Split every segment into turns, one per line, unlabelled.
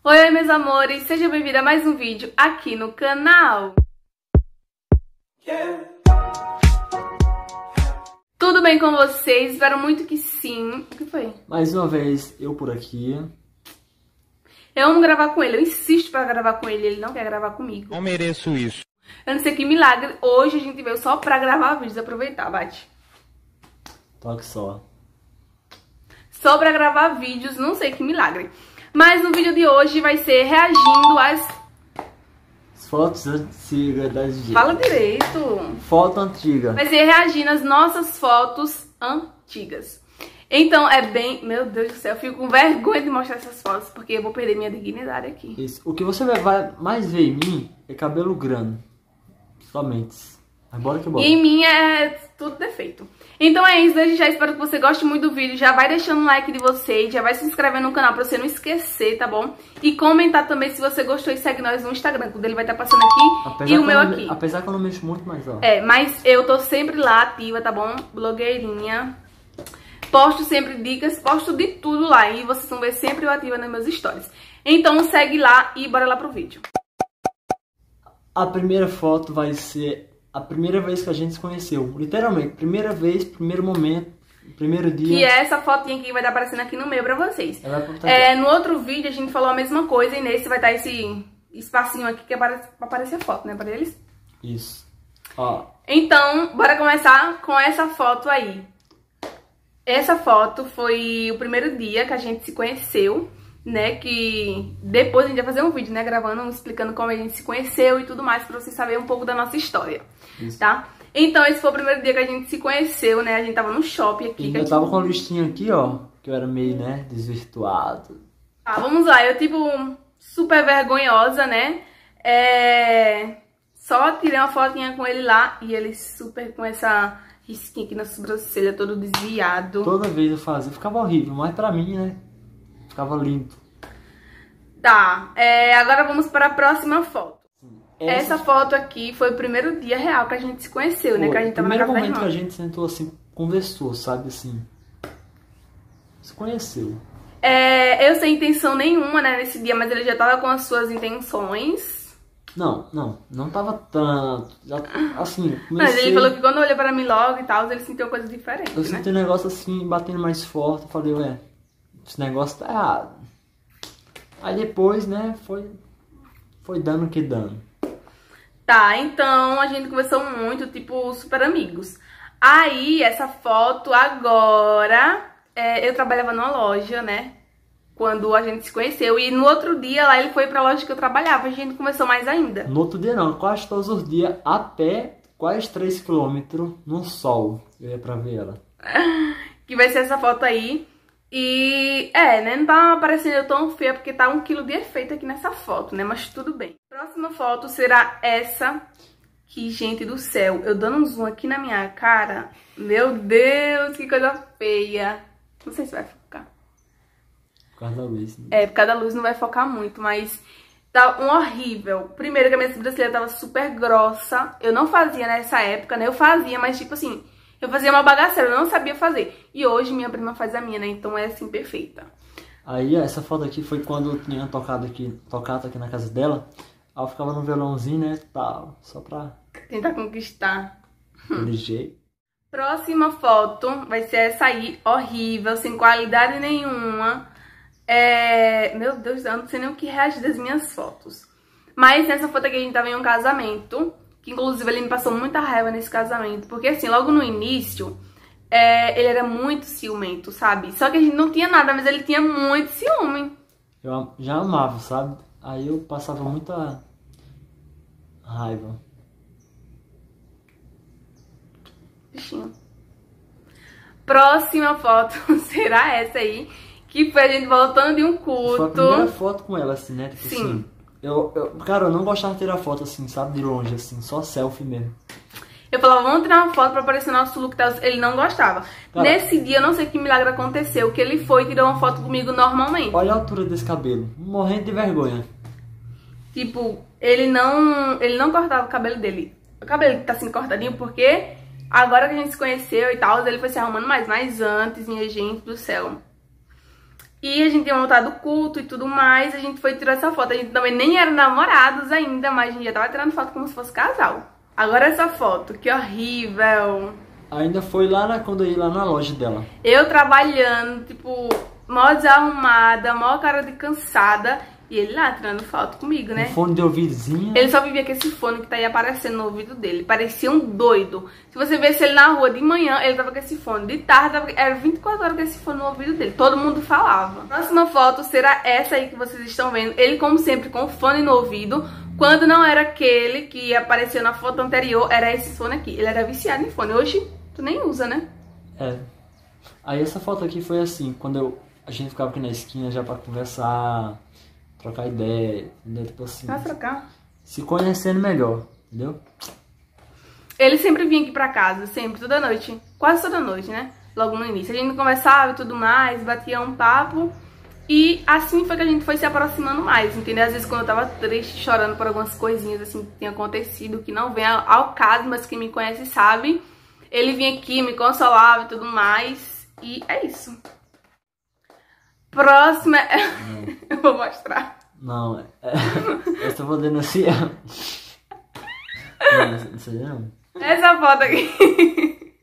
Oi, meus amores, seja bem-vindo a mais um vídeo aqui no canal. Tudo bem com vocês? Espero muito que sim. O que foi?
Mais uma vez, eu por aqui.
Eu amo gravar com ele, eu insisto pra gravar com ele, ele não quer gravar comigo.
Não mereço isso.
Eu não sei que milagre, hoje a gente veio só pra gravar vídeos, aproveitar, bate.
Toque só.
Só pra gravar vídeos, não sei que milagre. Mas no vídeo de hoje vai ser reagindo às
Fotos antigas das dias.
Fala direito.
Foto antiga.
Vai ser reagindo às nossas fotos antigas. Então é bem... Meu Deus do céu, eu fico com vergonha de mostrar essas fotos, porque eu vou perder minha dignidade aqui.
Isso. O que você vai mais ver em mim é cabelo grande. Somente. Mas bora que bora.
E em mim é tudo defeito. Então é isso, desde já espero que você goste muito do vídeo. Já vai deixando um like de vocês, já vai se inscrevendo no canal pra você não esquecer, tá bom? E comentar também se você gostou e segue nós no Instagram, que o dele vai estar passando aqui e o meu aqui.
Apesar que eu não mexo muito mais, ó.
É, mas eu tô sempre lá ativa, tá bom? Blogueirinha. Posto sempre dicas, posto de tudo lá. E vocês vão ver sempre eu ativa nos meus stories. Então segue lá e bora lá pro vídeo.
A primeira foto vai ser a primeira vez que a gente se conheceu. Literalmente, primeira vez, primeiro momento, primeiro dia.
Que é essa fotinha que vai estar aparecendo aqui no meio pra vocês. No outro vídeo a gente falou a mesma coisa e nesse vai estar esse espacinho aqui que é pra aparecer a foto, né, pra eles?
Isso. Ó.
Então, bora começar com essa foto aí. Essa foto foi o primeiro dia que a gente se conheceu, né, que depois a gente vai fazer um vídeo, né, gravando, explicando como a gente se conheceu e tudo mais, pra vocês saberem um pouco da nossa história,
isso.
Tá? Então esse foi o primeiro dia que a gente se conheceu, né, a gente tava no shopping aqui.
E eu tava com a listinha aqui, ó, que eu era meio, né, desvirtuado.
Tá, vamos lá, eu tipo, super vergonhosa, né, só tirei uma fotinha com ele lá e ele super com essa risquinha aqui na sobrancelha, todo desviado.
Toda vez eu fazia, ficava horrível, mas pra mim, né, ficava lindo.
Tá, agora vamos para a próxima foto. Essa foto aqui foi o primeiro dia real que a gente se conheceu, né? Que a gente tava na casa da irmã.
Primeiro momento que a gente sentou assim, conversou, sabe, assim. Se conheceu.
Eu sem intenção nenhuma, né, nesse dia, mas ele já tava com as suas intenções.
Não tava tanto. Já, assim, comecei...
Mas ele falou que quando olhou para mim logo e tal, ele sentiu coisa diferente,
eu senti um negócio assim, batendo mais forte, eu falei, ué, esse negócio tá errado. Aí depois, né, foi dando o que dando.
Tá, então a gente conversou muito, tipo, super amigos. Aí, essa foto agora, eu trabalhava numa loja, né, quando a gente se conheceu. E no outro dia, lá ele foi pra loja que eu trabalhava, a gente conversou mais ainda.
No outro dia não, quase todos os dias, a pé, quase 3 km no sol, eu ia pra ver ela.
Que vai ser essa foto aí. E, né, não tá parecendo tão feia porque tá 1 quilo de efeito aqui nessa foto, né, mas tudo bem. Próxima foto será essa, que, gente do céu, eu dando um zoom aqui na minha cara, meu Deus, que coisa feia. Não sei se vai focar.
Por causa da luz. Né?
Por causa da luz não vai focar muito, mas tá um horrível. Primeiro que a minha sobrancelha tava super grossa, eu não fazia nessa época, né, eu fazia, mas tipo assim... Eu fazia uma bagaceira, eu não sabia fazer. E hoje minha prima faz a minha, né? Então é assim, perfeita. Aí
essa foto aqui foi quando eu tinha tocado aqui na casa dela. Aí eu ficava no violãozinho, né? Tal, só pra...
tentar conquistar.
Aquele jeito.
Próxima foto vai ser essa aí, horrível, sem qualidade nenhuma. Meu Deus do céu, eu não sei nem o que reagir das minhas fotos. Mas nessa foto aqui a gente tava em um casamento... Que inclusive ele me passou muita raiva nesse casamento. Porque assim, logo no início, ele era muito ciumento, sabe? Só que a gente não tinha nada, mas ele tinha muito ciúme.
Eu já amava, sabe? Aí eu passava muita raiva.
Bichinho. Próxima foto será essa aí. Que foi a gente voltando de um culto.
Foi a primeira foto com ela, assim, né? Tipo
sim.
Assim, cara, eu não gostava de tirar foto assim, sabe? De longe, assim, só selfie mesmo. Eu
falava, vamos tirar uma foto pra aparecer nosso look e tal. Ele não gostava. Cara, nesse dia, eu não sei que milagre aconteceu, que ele foi e tirou uma foto comigo normalmente.
Olha a altura desse cabelo, morrendo de vergonha.
Tipo, ele não cortava o cabelo dele. O cabelo tá assim cortadinho porque agora que a gente se conheceu e tal, ele foi se arrumando mais. Mas antes, minha gente do céu, E a gente tinha montado o culto e tudo mais. A gente foi tirar essa foto. A gente também nem era namorados ainda, mas a gente já tava tirando foto como se fosse casal. Agora essa foto, que horrível.
Ainda foi lá quando eu ia lá na loja dela.
Eu trabalhando, tipo, mó desarrumada, mó cara de cansada. E ele lá tirando foto comigo, né?
Um fone de ouvidozinho.
Ele só vivia com esse fone que tá aí aparecendo no ouvido dele. Parecia um doido. Se você visse ele na rua de manhã, ele tava com esse fone. De tarde, era 24 horas com esse fone no ouvido dele. Todo mundo falava. A próxima foto será essa aí que vocês estão vendo. Ele, como sempre, com o fone no ouvido. Quando não era aquele que apareceu na foto anterior, era esse fone aqui. Ele era viciado em fone. Hoje, tu nem usa, né?
É. Aí essa foto aqui foi assim, quando a gente ficava aqui na esquina já pra conversar, trocar ideia, entendeu? Tipo assim,
Vai trocar.
se conhecendo melhor, entendeu?
Ele sempre vinha aqui pra casa, sempre, toda noite. Quase toda noite, né? Logo no início. A gente conversava e tudo mais, batia um papo. E assim foi que a gente foi se aproximando mais, entendeu? Às vezes quando eu tava triste, chorando por algumas coisinhas assim que tinha acontecido, que não vem ao caso, mas quem me conhece sabe. Ele vinha aqui, me consolava e tudo mais. E é isso. Próxima... Eu vou mostrar.
Não, essa eu vou denunciar. Não sei não.
Essa foto aqui.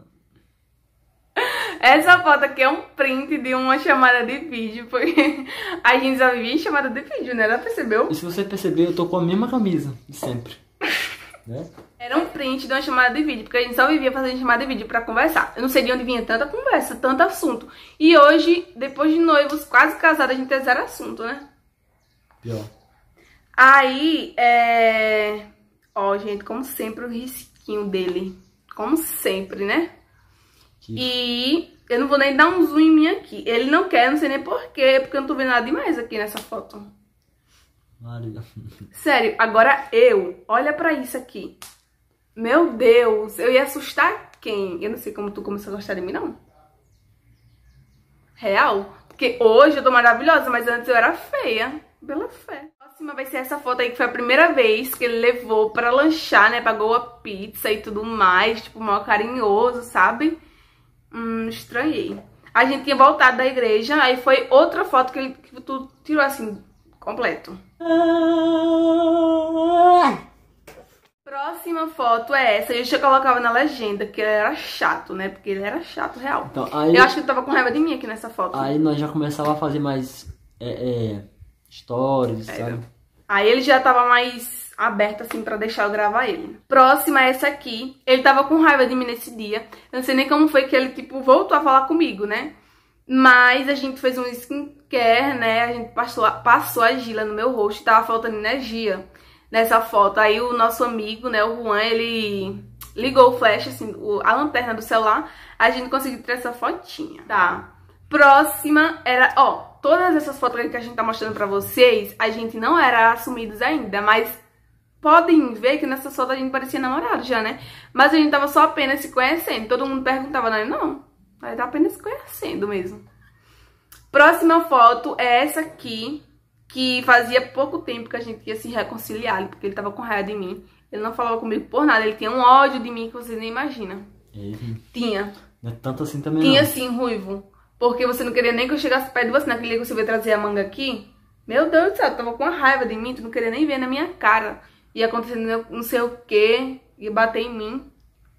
Essa foto aqui é um print de uma chamada de vídeo. Porque a gente só vivia em chamada de vídeo, né? Ela percebeu?
E se você perceber, eu tô com a mesma camisa de sempre. Né?
Era um print de uma chamada de vídeo, porque a gente só vivia fazendo chamada de vídeo pra conversar. Eu não sei de onde vinha tanta conversa, tanto assunto. E hoje, depois de noivos, quase casados, a gente tem zero assunto, né?
Pior.
Aí, ó, gente, como sempre, o risquinho dele. Como sempre, né?
Que...
E eu não vou nem dar um zoom em mim aqui. Ele não quer, não sei nem porquê, porque eu não tô vendo nada demais aqui nessa foto.
Maria.
Sério, agora olha pra isso aqui. Meu Deus, eu ia assustar quem? Eu não sei como tu começou a gostar de mim, não. Real? Porque hoje eu tô maravilhosa, mas antes eu era feia. Pela fé. A próxima vai ser essa foto aí, que foi a primeira vez que ele levou pra lanchar, né? Pagou a pizza e tudo mais, tipo, mal carinhoso, sabe? Estranhei. A gente tinha voltado da igreja, aí foi outra foto que tu tirou assim, completo. Próxima foto é essa. Eu já colocava na legenda que ele era chato, né? Porque ele era chato, real.
Então, aí,
eu acho que ele tava com raiva de mim aqui nessa foto.
Aí nós já começava a fazer mais stories, sabe?
Aí ele já tava mais aberto assim pra deixar eu gravar ele. Próxima é essa aqui. Ele tava com raiva de mim nesse dia. Eu não sei nem como foi que ele, tipo, voltou a falar comigo, né? Mas a gente fez um skincare, né? A gente passou a Gila no meu rosto e tava faltando energia nessa foto. Aí o nosso amigo, né, o Juan, ele ligou o flash, assim, a lanterna do celular. A gente conseguiu tirar essa fotinha, tá? Próxima era, ó, todas essas fotos que a gente tá mostrando pra vocês, a gente não era assumidos ainda, mas podem ver que nessa foto a gente parecia namorado já, né? Mas a gente tava só apenas se conhecendo. Todo mundo perguntava, não, a gente tá apenas se conhecendo mesmo. Próxima foto é essa aqui, que fazia pouco tempo que a gente ia se reconciliar, porque ele tava com raiva de mim. Ele não falava comigo por nada, ele tinha um ódio de mim que vocês nem imaginam. Tinha.
Não é tanto assim também,
Tinha
não.
sim, ruivo. Porque você não queria nem que eu chegasse perto de você. Naquele dia que você veio trazer a manga aqui. Meu Deus do céu, tu tava com uma raiva de mim. Tu não queria nem ver na minha cara. Ia acontecendo não sei o que. Ia bater em mim.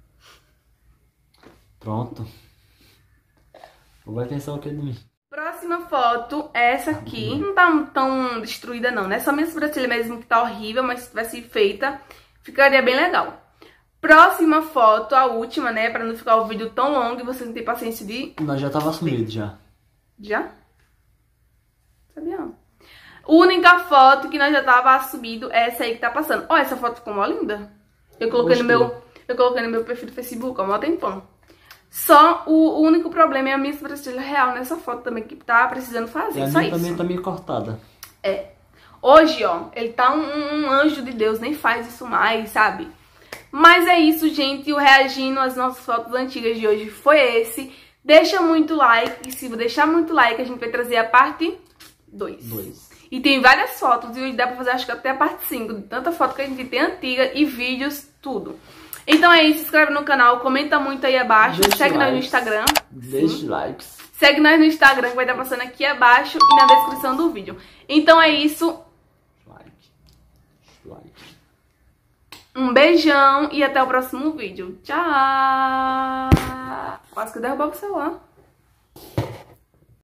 Pronto. Vai pensar o que de mim?
Próxima foto é essa aqui. Não tá tão destruída não, né? Só minha sobrancelha mesmo que tá horrível. Mas se tivesse feita, ficaria bem legal. Próxima foto, a última, né? Pra não ficar o vídeo tão longo e vocês não terem paciência de...
Nós já tava assumido, já.
Já? Sabia? Única foto que nós já tava assumido é essa aí que tá passando. Ó, essa foto ficou mó linda. Eu coloquei no meu perfil do Facebook, ó, mó tempão. Só o único problema é a minha sobrancelha real nessa foto também, que tá precisando fazer.
E a
só
minha
isso.
também tá meio cortada.
É. Hoje, ó, ele tá um anjo de Deus, nem faz isso mais, sabe? Mas é isso, gente. O reagindo às nossas fotos antigas de hoje foi esse. Deixa muito like. E se deixar muito like, a gente vai trazer a parte 2. E tem várias fotos. E hoje dá pra fazer, acho que até a parte 5. De tanta foto que a gente tem antiga e vídeos, tudo. Então é isso. Se inscreve no canal. Comenta muito aí abaixo. Segue nós no Instagram.
Deixe likes.
Segue nós no Instagram, que vai estar passando aqui abaixo e na descrição do vídeo. Então é isso. Um beijão e até o próximo vídeo. Tchau! Quase que derrubava o celular.